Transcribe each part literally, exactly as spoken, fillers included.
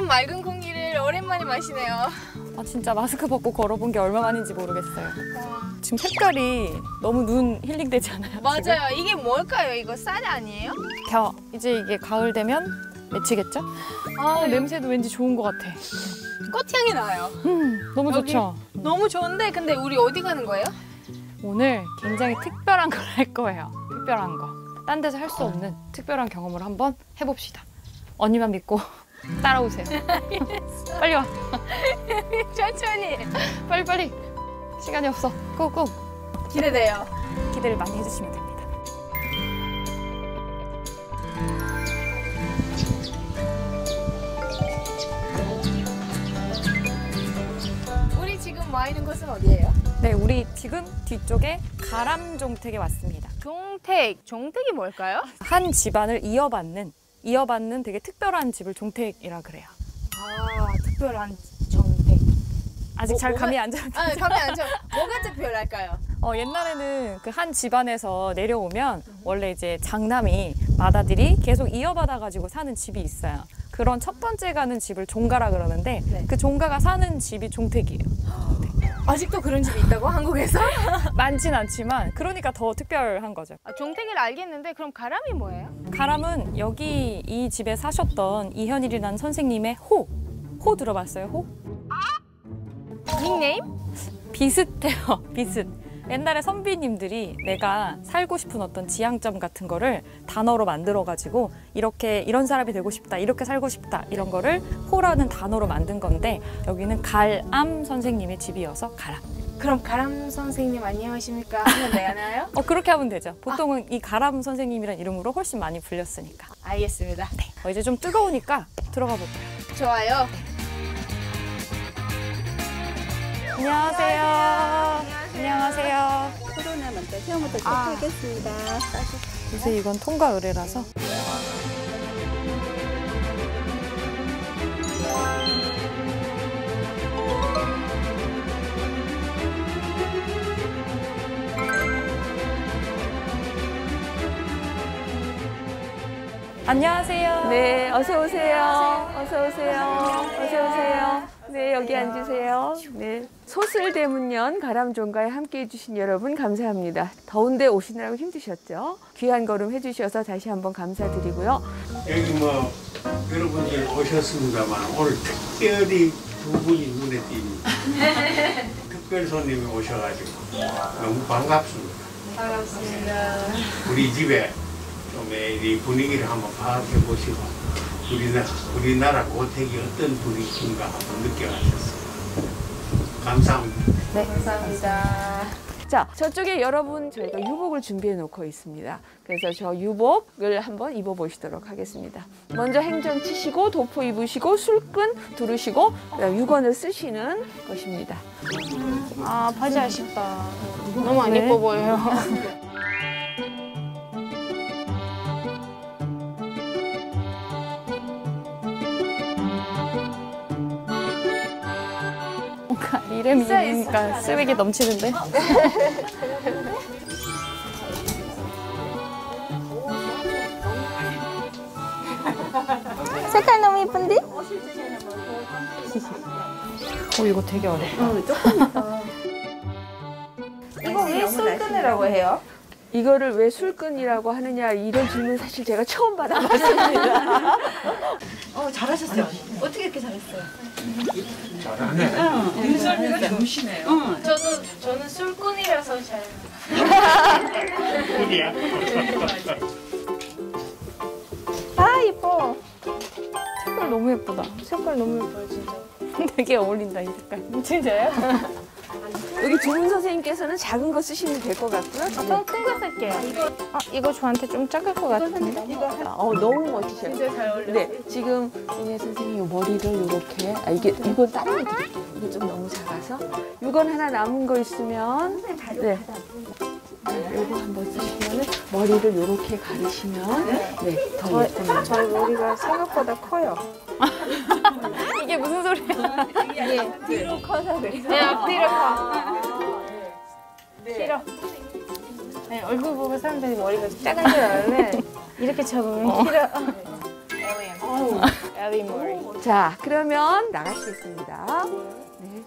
맑은 공기를 오랜만에 마시네요. 아 진짜 마스크 벗고 걸어본 게 얼마만인지 모르겠어요. 와. 지금 색깔이 너무 눈 힐링되지 않아요? 맞아요. 지금? 이게 뭘까요? 이거 쌀 아니에요? 벼. 이제 이게 가을 되면 맺히겠죠? 아, 냄새도 왠지 좋은 것 같아. 꽃향이 나요. 음, 너무 좋죠? 너무 좋은데 근데 우리 어디 가는 거예요? 오늘 굉장히 특별한 걸 할 거예요. 특별한 거. 딴 데서 할 수 없는 특별한 경험을 한번 해봅시다. 언니만 믿고 따라오세요. 빨리 와. 천천히. 빨리 빨리. 시간이 없어. 꾹꾹. 기대돼요. 기대를 많이 해주시면 됩니다. 우리 지금 와 있는 곳은 어디예요? 네, 우리 지금 뒤쪽에 가람종택에 왔습니다. 종택. 종택이 뭘까요? 한 집안을 이어받는 이어받는 되게 특별한 집을 종택이라 그래요. 아, 특별한 종택. 아직 뭐, 잘 뭐가, 감이 안 잡히죠? 아, 감이 안 잡. 뭐가 특별할까요? 어, 옛날에는 그 한 집안에서 내려오면 원래 이제 장남이 맏아들이 계속 이어받아 가지고 사는 집이 있어요. 그런 첫 번째 가는 집을 종가라 그러는데 네. 그 종가가 사는 집이 종택이에요. 아직도 그런 집이 있다고 한국에서? 많진 않지만 그러니까 더 특별한 거죠. 아, 종택을 알겠는데 그럼 가람이 뭐예요? 가람은 여기 이 집에 사셨던 이현일이라는 선생님의 호. 호 들어봤어요? 호? 닉네임? 비슷해요. 비슷. 옛날에 선비님들이 내가 살고 싶은 어떤 지향점 같은 거를 단어로 만들어가지고 이렇게 이런 사람이 되고 싶다, 이렇게 살고 싶다 이런 거를 호라는 단어로 만든 건데 여기는 갈암 선생님의 집이어서 가람. 그럼 가람 선생님 안녕하십니까 하면 되나요? 어 그렇게 하면 되죠. 보통은 아. 이 가람 선생님이라는 이름으로 훨씬 많이 불렸으니까. 알겠습니다. 네. 어, 이제 좀 뜨거우니까 들어가 볼까요? 좋아요. 안녕하세요. 안녕하세요. 코로나 먼저 처음부터 체크하겠습니다. 아. 요새 이건 통과 의뢰라서. 안녕하세요. 네, 어서 오세요. 어서 오세요. 어서 오세요. 네, 여기 앉으세요. 네, 소슬대문년 가람종가에 함께해 주신 여러분 감사합니다. 더운데 오시느라고 힘드셨죠? 귀한 걸음 해주셔서 다시 한번 감사드리고요. 여기 뭐 여러분들 오셨습니다만 오늘 특별히 두 분이 눈에 띕니다. 특별 손님이 오셔가지고 너무 반갑습니다. 반갑습니다. 우리 집에 좀 이 분위기를 한번 파악해 보시고 우리나라, 우리나라 고택이 어떤 분위기인가 한번 느껴가셨어요. 감사합니다. 네, 감사합니다. 자, 저쪽에 여러분 저희가 유복을 준비해 놓고 있습니다. 그래서 저 유복을 한번 입어보시도록 하겠습니다. 먼저 행전 치시고 도포 입으시고 술끈 두르시고 그다음 유건을 쓰시는 것입니다. 아, 바지 아쉽다. 너무 안 네. 예뻐 보여요. 이름이니까 쓰레기 넘치는데. 색깔 너무 예쁜데? 어 이거 되게 어렵다. 어, 조금 더. 이거 왜 술끈이라고 해요? 이거를 왜 술끈이라고 하느냐 이런 질문 사실 제가 처음 받아봤습니다. 어 잘하셨어요. 어떻게 이렇게 잘했어요? 잘하네. 눈썰미가 좋으시네요. 응. 저도 저는 술꾼이라서 잘. 뿐이야. 아 예뻐. 색깔 너무 예쁘다. 색깔 너무 예뻐요 진짜. 되게 어울린다 이 색깔. 진짜요? 여기 조문 선생님께서는 작은 거 쓰시면 될 것 같고요. 좀 큰 거 쓸게요. 아 이거 저한테 좀 작을 것 같은데. 어 너무 멋지셔요. 진짜 잘 어울려. 네, 지금 윤혜 선생님 이 머리를 이렇게 아 이게 이건 다른 거 드릴게요. 이게 좀 너무 작아서 이건 하나 남은 거 있으면 네. 이거 한번 쓰시면 머리를 이렇게 가르시면 네, 더 예쁩니다. 저희 머리가 생각보다 커요. 이게 무슨 소리야? 예. 뒤로 커서 그래요. 네, 앞뒤로 커. 길어. 네, 얼굴 보고 사람들이 머리가 작은 줄 알았는데 이렇게 잡으면 길어. 어, 엘리 모리. 자, 그러면 나가시겠습니다. 네.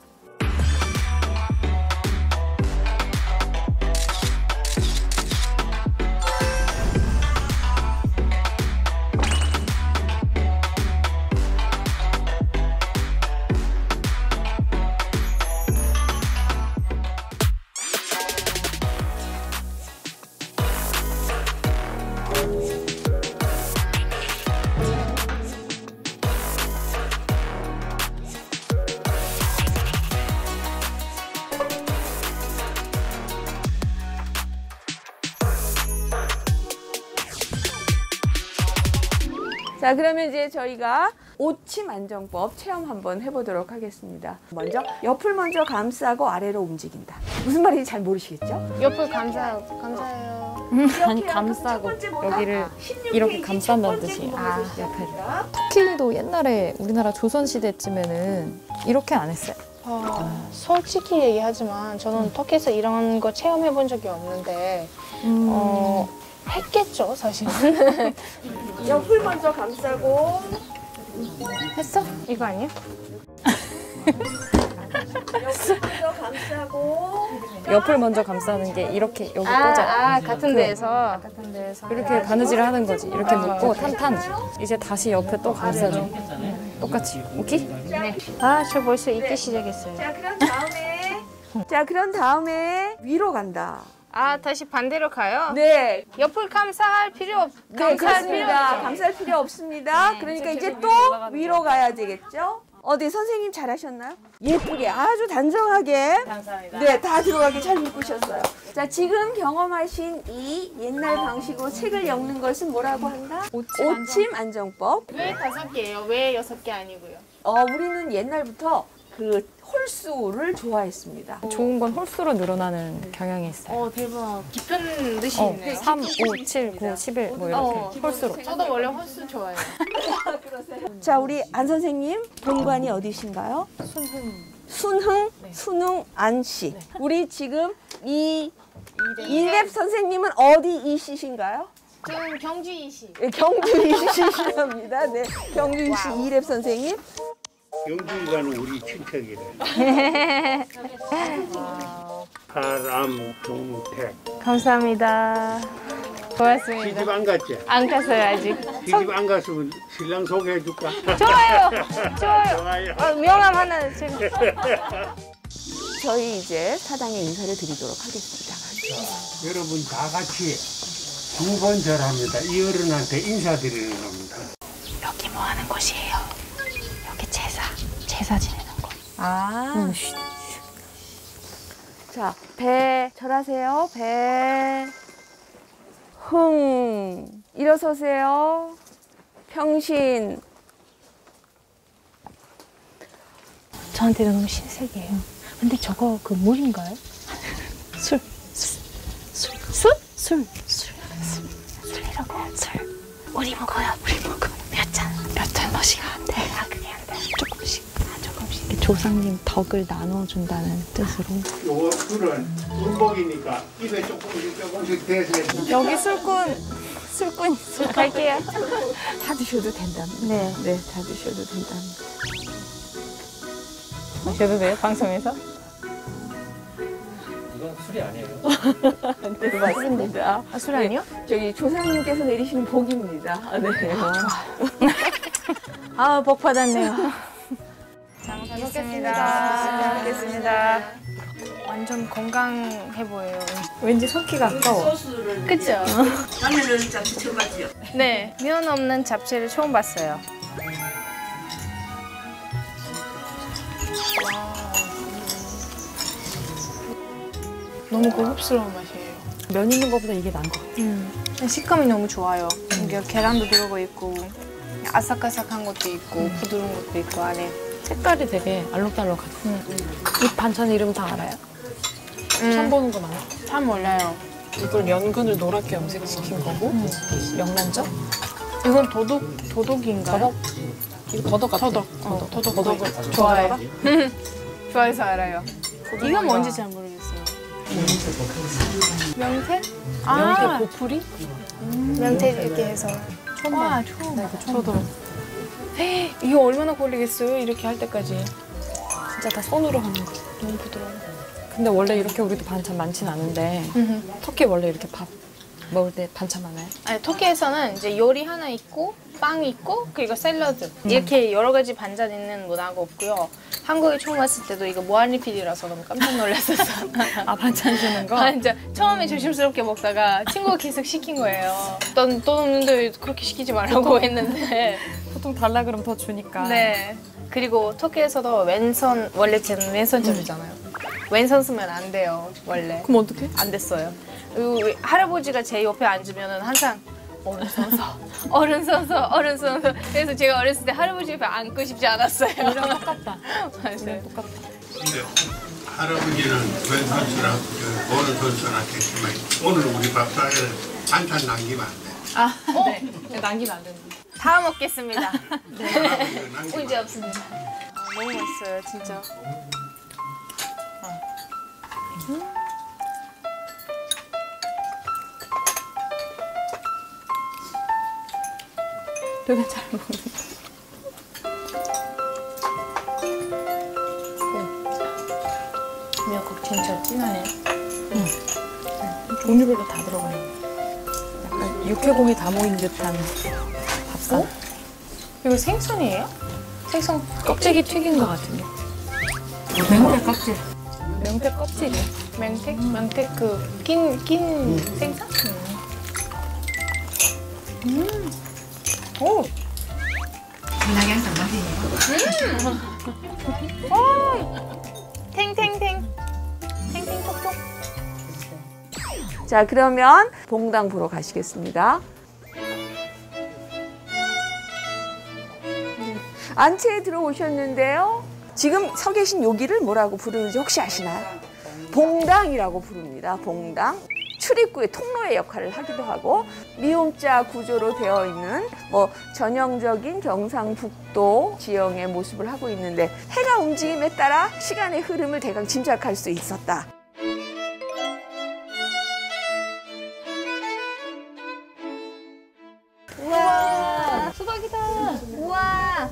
자, 그러면 이제 저희가 오침 안정법 체험 한번 해보도록 하겠습니다. 먼저 옆을 먼저 감싸고 아래로 움직인다. 무슨 말인지 잘 모르시겠죠? 옆을 감사 감사해요. 아니 감싸고 여기를 이렇게 감싼다는 뜻이에요. 아, 옆에를. 터키도 옛날에 우리나라 조선 시대쯤에는 이렇게 안 했어요. 어, 솔직히 얘기하지만 저는 터키에서 이런 거 체험해 본 적이 없는데 음. 어, 했겠죠 사실은. 옆을 먼저 감싸고 했어? 이거 아니야? 옆을 먼저 감싸고 옆을 먼저 감싸는 게 이렇게 여기 아, 꽂아. 아 같은 데에서 같은 데에서 이렇게 바느질을 하는 거지. 이렇게 묶고 탄탄. 이제 다시 옆에 또 감싸줘. 똑같이. 오케이? 네. 아, 저 벌써 잊기 시작했어요. 자, 그런 다음에 자, 그런 다음에 위로 간다. 아, 다시 반대로 가요? 네. 옆을 감쌀 필요 없. 네, 감쌀 필요 그렇습니다. 없죠. 감쌀 필요 없습니다. 네, 그러니까 이제 이제 계속 또 위로 올라가는 위로 거야. 가야 되겠죠? 어디 선생님 잘하셨나요? 예쁘게 아주 단정하게 감사합니다. 네, 다 들어가게 잘 묶으셨어요. 자, 지금 경험하신 이 옛날 방식으로 책을 엮는 것은 뭐라고 한다? 오침 오침 안정법. 왜 다섯 개예요? 왜 여섯 개 아니고요? 어, 우리는 옛날부터 그 홀수를 좋아했습니다. 좋은 건 홀수로 늘어나는 경향이 있어요. 어, 대박. 깊은 뜻이 어, 있네요. 삼, 오, 칠, 구, 십일 뭐 이렇게 어, 홀수로. 저도 원래 홀수 좋아해요. 자, 우리 안 선생님 본관이 어디신가요? 순흥. 순흥, 순흥 안씨. 우리 지금 이 이랩 선생님은 어디 이씨신가요? 저는 경주이시. 네, 경주 이씨십니다. 네, 경주 이씨 이랩 선생님. 영주이가는 우리 친척이래. 바람동택. 감사합니다. 고맙습니다. 시집 안 갔지? 안 갔어요 아직. 시집 안 갔으면 신랑 소개해 줄까? 좋아요. 좋아요. 좋아요. 어, 명함 하나 지금. 저희 이제 사당에 인사를 드리도록 하겠습니다. 여러분 다 같이 두 번 절합니다. 이 어른한테 인사드리는 겁니다. 여기 뭐 하는 곳이에요? 여기 제사. 제사 지내는 곳. 아. 자, 배 절하세요. 배. 흥. 일어서세요. 평신. 저한테는 너무 신세계예요. 근데 저거 그 물인가요? 술. 술. 술. 술? 술. 술. 술. 술이라고. 술. 우리 먹어요. 우리 먹어. 몇 잔. 몇 잔 마시면 안 돼. 아, 그게 안 돼. 조금씩. 아, 조금씩. 조상님 덕을 나눠준다는 뜻으로. 요거 술은 문복이니까 입에 조금씩 조금씩 대서 여기 술꾼, 술꾼 있어요. 갈게요. 다 드셔도 된답니다. 네. 네, 다 드셔도 된답니다. 마셔도 돼요? 방송에서? 이건 술이 아니에요. 네, 맞습니다. 아, 술 아니요? 저기 조상님께서 내리시는 복입니다. 아, 네. 아, 복 받았네요. 잘 먹겠습니다. 잘 먹겠습니다. 완전 건강해 보여요. 왠지 섞기가 아까워. 그쵸? 라면을 잡수 쳐봤죠? 네. 면 없는 잡채를 처음 봤어요. 너무 고급스러운 맛이에요. 면 있는 것보다 이게 나은 것 같아. 음. 식감이 너무 좋아요. 이게 계란도 들어가 있고 아삭아삭한 것도 있고 부드러운 것도 있고 안에. 색깔이 되게 알록달록하죠. 이 반찬 이름 다 알아요? 처음 보는 거 많아. 참 몰라요. 이걸 연근을 노랗게 염색시킨 거고, 명란젓, 이건 도둑, 도둑인가요? 더덕. 이거 더덕 같아. 더덕. 어, 더덕. 더덕을 좋아해요. 좋아해서 알아요. 이건 뭔지 잘 모르겠어요. 명태? 아, 명태 보풀이? 명태 이렇게 해서. 처음 와, 봐. 처음. 나 이거 처음 들어. 이거 얼마나 걸리겠어요? 이렇게 할 때까지. 진짜 다 손으로 하는 거. 너무 부드러워. 근데 원래 이렇게 우리도 반찬 많진 않은데 터키 원래 이렇게 밥 먹을 때 반찬 많아요? 아니, 터키에서는 이제 요리 하나 있고 빵 있고 그리고 샐러드 이렇게 여러 가지 반찬 있는 문화가 없고요. 한국에 처음 왔을 때도 이거 무한리필이라서 너무 깜짝 놀랐었어. 아 반찬 주는 거? 아, 진짜 처음에 조심스럽게 먹다가 친구가 계속 시킨 거예요. 넌 돈 없는데 그렇게 시키지 말라고 했는데. 보통 달라 그러면 더 주니까. 네. 그리고 터키에서도 왼손 원래 쟤는 왼손잡이잖아요. 왼손 쓰면 안 돼요 원래. 그럼 어떡해? 안 됐어요. 그리고 할아버지가 제 옆에 앉으면은 항상 어른선서, 어른선서, 어른선서. 그래서 제가 어렸을 때 할아버지 옆에 앉고 싶지 않았어요. 이랑 똑같다. 맞아요. 똑같다. 근데 할아버지는 왼손수랑 오른손수랑 했지만 오늘 우리 밥상에 반찬 남기면 안 돼. 아, 네. 남기면 안 된다. 다 먹겠습니다. 할아버지는 남기면 문제 없습니다. 아, 너무 맛있어요, 진짜. 되게 잘 먹는다. 미역국 진짜 진하네. 종류별로 다 들어가 있네. 약간 육회공이 다 모인 듯한 밥상. 어? 이거 생선이에요? 생선 껍데기 튀긴 것 같은데. 맹태 껍질. 명태 껍질이야. 맹택? 맹택 그 긴, 긴 생선? 음. 오! 진하게 항상 맛있네요. 탱탱탱. 탱탱톡톡. 자, 그러면 봉당 보러 가시겠습니다. 안채에 들어오셨는데요. 지금 서 계신 여기를 뭐라고 부르는지 혹시 아시나요? 봉당이라고 부릅니다. 봉당. 출입구의 통로의 역할을 하기도 하고 미음자 구조로 되어 있는 뭐 전형적인 경상북도 지형의 모습을 하고 있는데 해가 움직임에 따라 시간의 흐름을 대강 짐작할 수 있었다. 우와! 수박이다. 우와!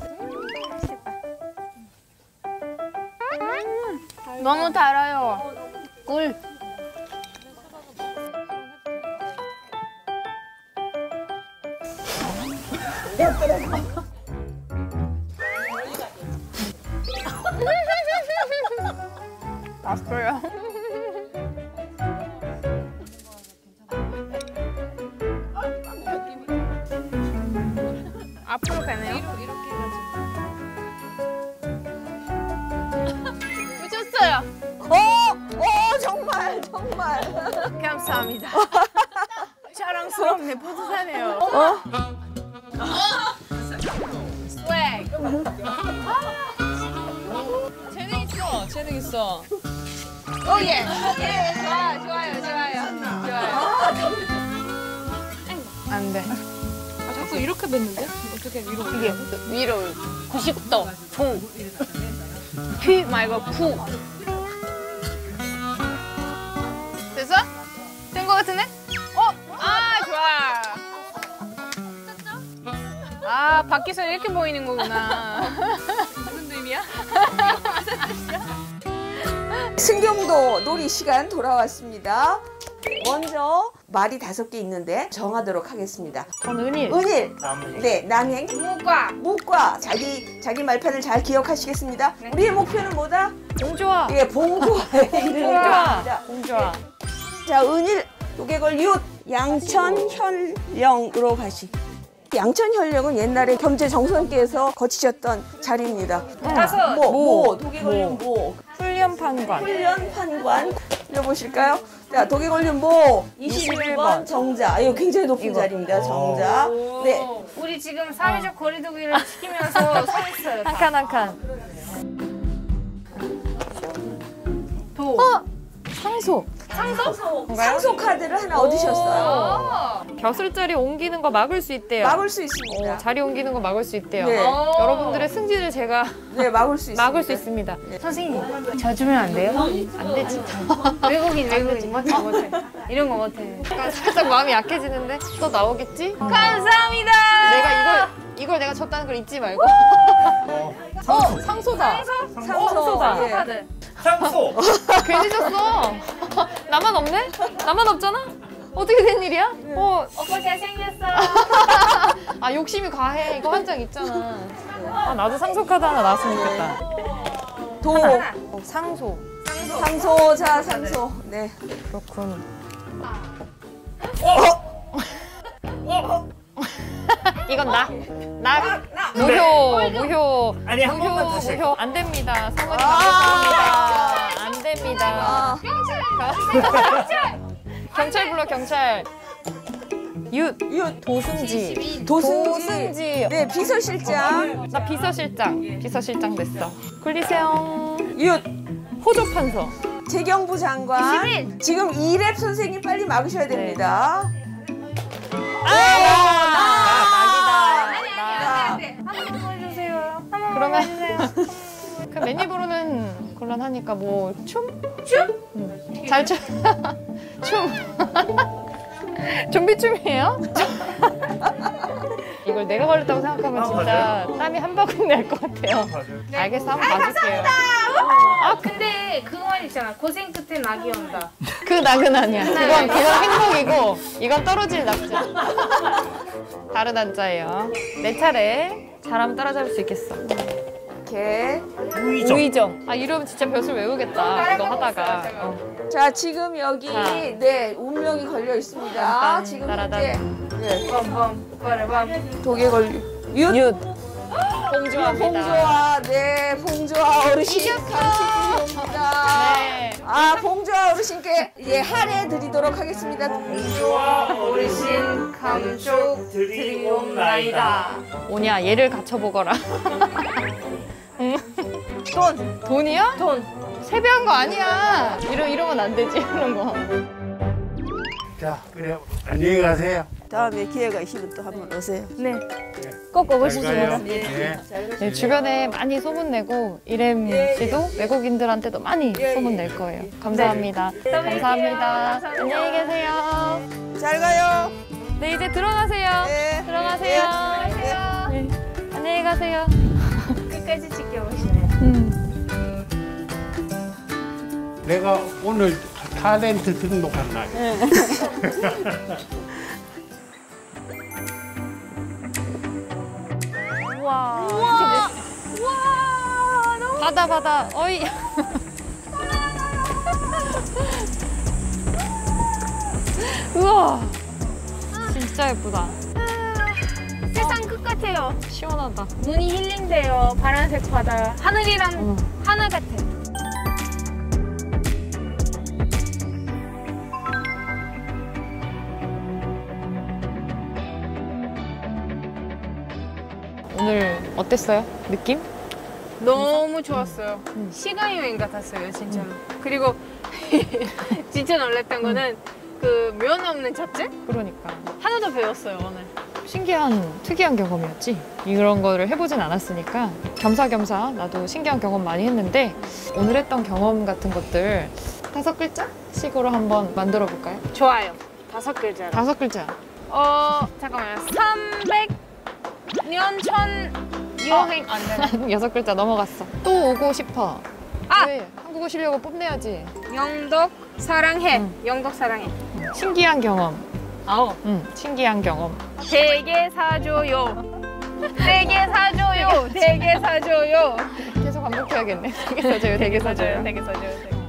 음, 너무 달아요. 꿀. 맛있어요. 앞으로 가네요. 붙였어요. 어, 어, 정말, 정말. 감사합니다. 자랑스럽네. 뿌듯하네요. 어? 스웩. 재능 있어. 재능 있어. 오예. 예, 좋아요, 좋아요, 좋아요. 좋아요. 안 돼. 아, 자꾸 이렇게 뱉는데? 어떻게 위로 이게 위로 구십 도 부. 휘 말고 부. 됐어? 된 거 같은데? 어? 아, 좋아. 아, 밖에서 이렇게 보이는 거구나. 무슨 의미야? 승경도 놀이 시간 돌아왔습니다. 먼저 말이 다섯 개 있는데 정하도록 하겠습니다. 전 은일. 은일, 네, 남행, 무과. 무과. 자기 자기 말판을 잘 기억하시겠습니다. 우리의 목표는 뭐다? 공주와. 예, 봉조화의 이름을 합니다. 공주와. 자, 은일, 도개걸 윷, 양천 현령으로 가시. 양천 현령은 옛날에 겸재 정선께서 거치셨던 자리입니다. 다섯. 모, 모, 모. 도개걸 윷 모. 훈련판관. 훈련 판관 읽어보실까요? 자, 도개걸림 모 이십일 번 정자. 이거 굉장히 높은 자리입니다. 정자. 네. 우리 지금 사회적 거리두기를 지키면서 서 있어요. 한 칸 한 칸. 도. 상소. 상소? 상소 카드를 하나 얻으셨어요. 어. 벼슬자리 옮기는 거 막을 수 있대요. 막을 수 있습니다. 어, 자리 옮기는 거 막을 수 있대요. 네. 어. 여러분들의 승진을 제가 네, 막을 수 있습니다. 막을 수 있습니다. 선생님, 저 주면 안 돼요? 안 되지. 외국인, 외국인. 못해, 못해. 이런 거 못해. 살짝 마음이 약해지는데 또 나오겠지? 감사합니다. 내가 졌다는 걸 잊지 말고. 어, 상소다. 상소다. 예. 네. 상소. 괜히 졌어. 나만 없네? 나만 없잖아? 어떻게 된 일이야? 어, 오빠 잘생겼어. 아 욕심이 과해. 이거 한 장 있잖아. 아 나도 상소 카드 하나 나왔으면 좋겠다. 도. 어, 상소. 상소. 자, 상소. 네. 그렇군. 이건 나. 나. 무효. 무효. 아니, 한 번만 무효. 다시 무효. 안 됩니다. 성원이 감사합니다. 안 됩니다. 아, 경찰 불러 경찰. 윷. 윷. 도승지. 도승지. 도승지. 네, 비서실장. 나 비서실장. 비서실장 됐어. 굴리세요. 윷. 호조판서. 재경부 장관. 지금 이랩 선생님 빨리 막으셔야 됩니다. 아, 낙이다. 한번 보여주세요. 한번 그러면 보여주세요. 그 맨입으로는 곤란하니까 뭐 춤? 춤? 응. 잘 춰. 춤. 좀비 춤이에요? 이걸 내가 걸렸다고 생각하면 아, 진짜 맞아요? 땀이 한 바구니 날 것 같아요. 맞아요. 알겠어, 한번 봐줄게요. 아 근데 그거 있잖아. 고생 끝에 낙이 온다. 그 낙은 아니야. 그건 그냥 행복이고 이건 떨어질 낙자. 다른 한자예요. 내 차례. 잘하면 따라잡을 수 있겠어. 이렇게. 우이정. 우이정. 아 이러면 진짜 벼슬 외우겠다. 이거 하다가. 어. 자, 지금 여기 자. 네, 운명이 걸려 있습니다. 딴, 지금 따라단. 현재 네, 범범 빠르밤. 독에 걸려. 윷. 윷. 봉조합니다. 봉조아, 네, 봉조아 어르신 간식 드립니다. 네. 아, 봉조아 어르신께 예 할애 드리도록 하겠습니다. 봉조와 어르신 감쪽 드리옵나이다. 오냐 얘를 갖춰보거라. 응. 돈. 돈이야? 돈. 세배한 거 아니야. 이러, 이러면 안 되지 이런 거. 자, 그래 안녕히 가세요. 다음에 기회가 있으면 또 한번 오세요. 네. 꼭 오시죠. 잘 가요. 네. 네, 주변에 많이 소문내고 이렘 씨도 외국인들한테도 많이 소문낼 거예요. 감사합니다. 감사합니다. 안녕히 계세요. 잘 가요. 네 이제 들어가세요. 네. 들어가세요. 네. 네. 안녕히 가세요. 끝까지 지켜보시네. 내가 오늘 탤런트 등록한 날. 우와. 우와. 우와. 너무 바다 바다. 어이. 우와. 진짜 예쁘다. 세상 끝 같아요. 시원하다. 눈이 힐링돼요. 파란색 바다. 하늘이랑 응. 하나 같아. 오늘 어땠어요? 느낌? 너무 좋았어요. 시간 여행 같았어요, 진짜로. 그리고 진짜 놀랬던 거는 그 면 없는 잡채? 그러니까. 하나도 배웠어요, 오늘. 신기한 특이한 경험이었지. 이런 거를 해보진 않았으니까 겸사겸사 나도 신기한 경험 많이 했는데 오늘 했던 경험 같은 것들 다섯 글자씩으로 한번 만들어 볼까요? 좋아요. 다섯 글자로. 다섯 글자. 어, 잠깐만요. 삼백 년 전 여행 안 되나? 여섯 글자 넘어갔어. 또 오고 싶어. 아! 왜? 한국어 실력을 뽐내야지. 영덕 사랑해. 응. 영덕 사랑해. 신기한 경험. 아우. 응, 신기한 경험. 되게 사줘요. 되게 사줘요. 되게 사줘요. 계속 반복해야겠네. 되게 사줘요, 되게 사줘요. 되게 사줘요. 되게.